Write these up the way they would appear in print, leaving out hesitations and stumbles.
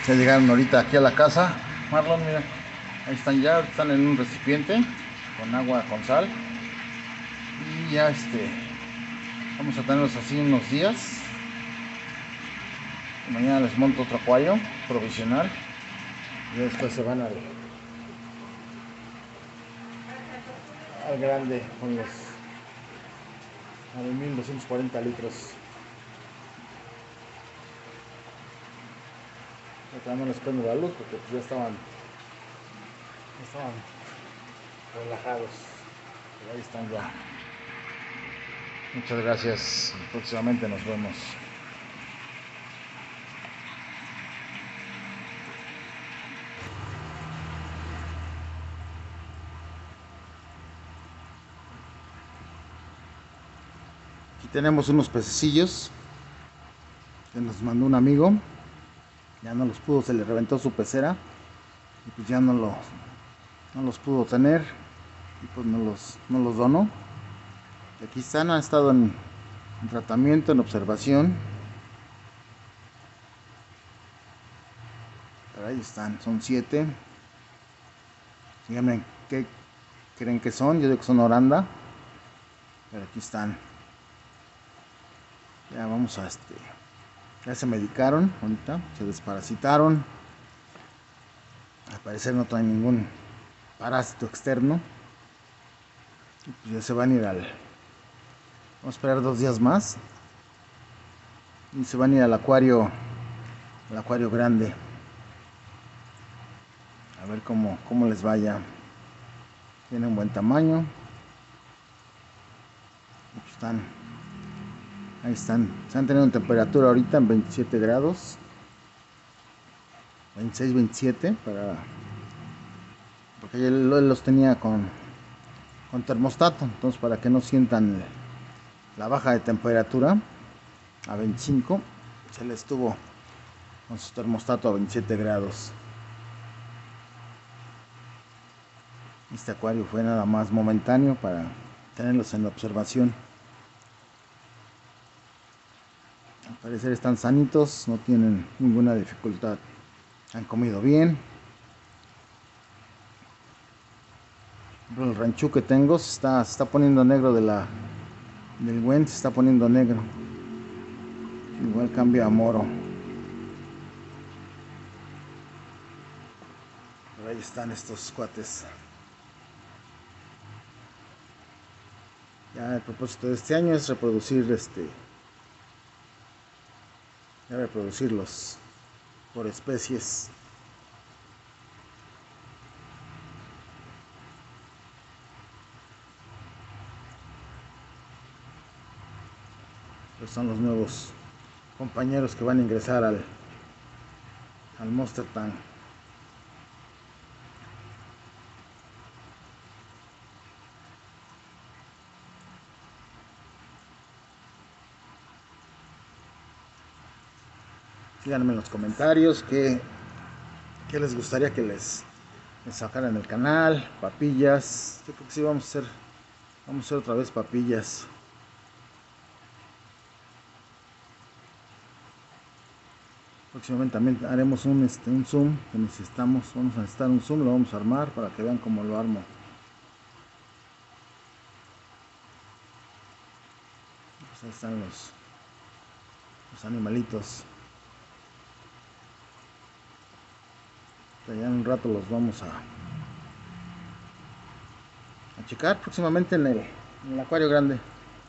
Ya llegaron ahorita aquí a la casa. Marlon, mira, ahí están ya, están en un recipiente con agua con sal. Y ya vamos a tenerlos así unos días. Mañana les monto otro acuario provisional. Y después se van al grande con los a los 1240 litros. Acá no les prendo la luz porque pues, ya estaban relajados. Pero ahí están ya. Muchas gracias. Próximamente nos vemos. Aquí tenemos unos pececillos que nos mandó un amigo. Ya no los pudo, se le reventó su pecera y pues ya no los pudo tener y pues no los donó. Y aquí están, han estado en tratamiento, en observación. Pero ahí están, son 7. Díganme qué creen que son. Yo digo que son oranda. Pero aquí están. Ya vamos ya se medicaron ahorita, se desparasitaron. Al parecer no traen ningún parásito externo. Y pues ya se van a ir vamos a esperar 2 días más. Y se van a ir al acuario grande. A ver cómo les vaya. Tienen buen tamaño. Y pues ahí están. Se han tenido en temperatura ahorita en 27 grados. 26, 27 porque él los tenía con termostato. Entonces para que no sientan la baja de temperatura a 25, se les estuvo con su termostato a 27 grados. Este acuario fue nada más momentáneo para tenerlos en observación. Al parecer están sanitos, no tienen ninguna dificultad. Han comido bien. El ranchú que tengo se está poniendo negro del Gwen, se está poniendo negro. Igual cambia a moro. Pero ahí están estos cuates. Ya el propósito de este año es reproducirlos por especies. Estos son los nuevos compañeros que van a ingresar al Monster Tank. Díganme en los comentarios qué les gustaría que les sacaran el canal. Papillas. Yo creo que sí vamos a hacer otra vez papillas. Próximamente también haremos un zoom que necesitamos. Vamos a necesitar un zoom, lo vamos a armar para que vean cómo lo armo. Pues ahí están los animalitos. Ya en un rato los vamos a checar próximamente en el acuario grande.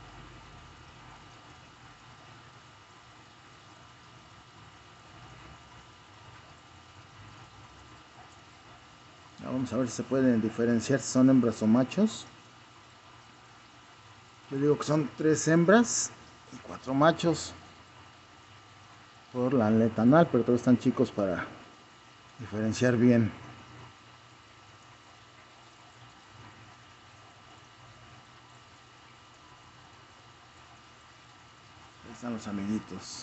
Ya vamos a ver si se pueden diferenciar si son hembras o machos. Yo digo que son 3 hembras y 4 machos por la aleta anal, pero todos están chicos para diferenciar bien. Ahí están los amiguitos.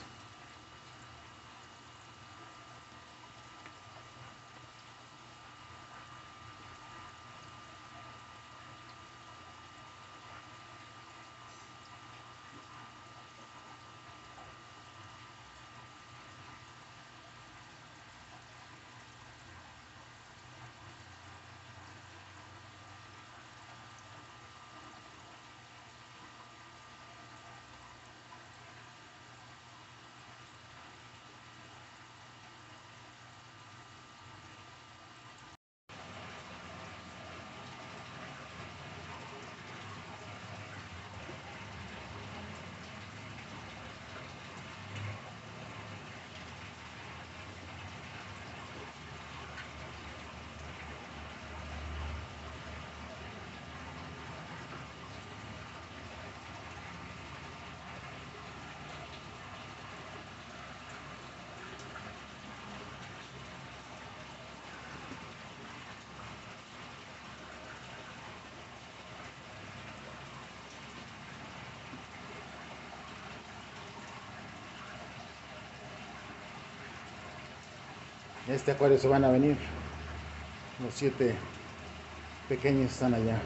Este acuario se van a venir. Los 7 pequeños están allá.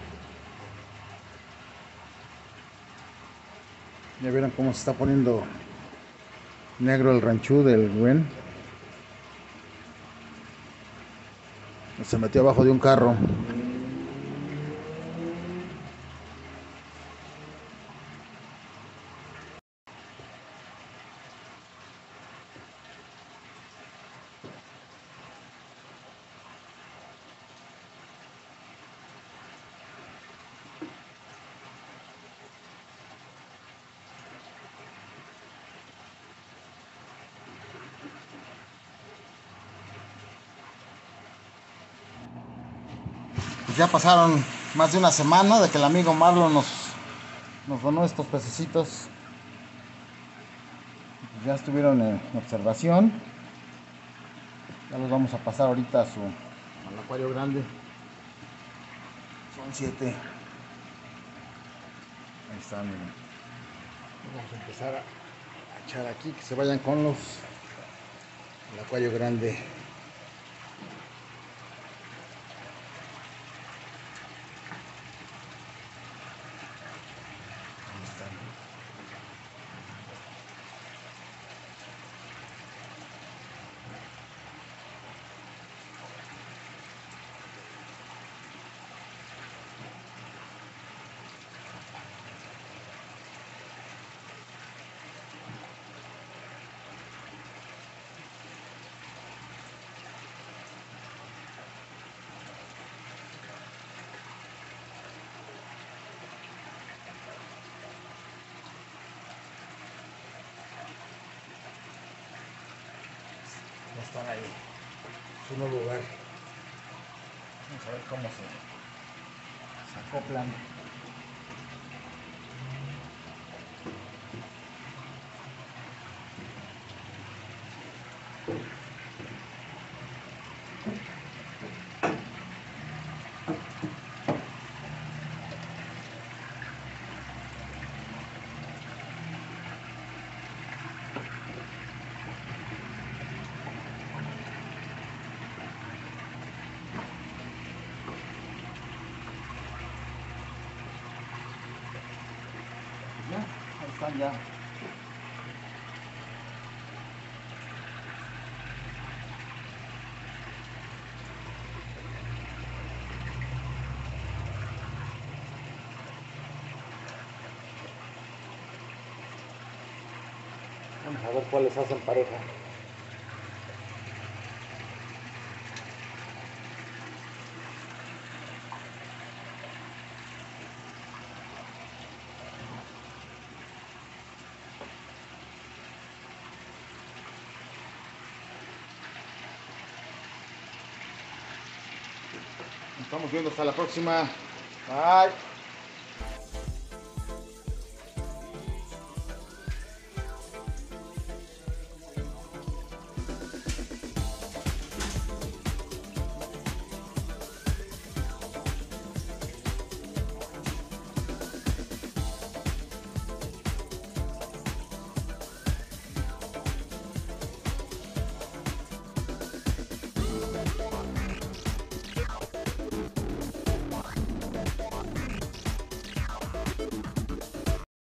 Ya vieron cómo se está poniendo negro el ranchú del Gwen. Se metió abajo de un carro. Pues ya pasaron más de una semana de que el amigo Marlon nos donó estos pececitos. Pues ya estuvieron en observación. Ya los vamos a pasar ahorita al acuario grande. Son 7. Ahí están, miren. Vamos a empezar a echar aquí, que se vayan con el acuario grande. Ahí están. Ya están ahí. Es un nuevo lugar. Vamos a ver cómo se acoplan. Ya, ahí están ya. Vamos a ver cuáles hacen pareja. Nos estamos viendo hasta la próxima. Bye.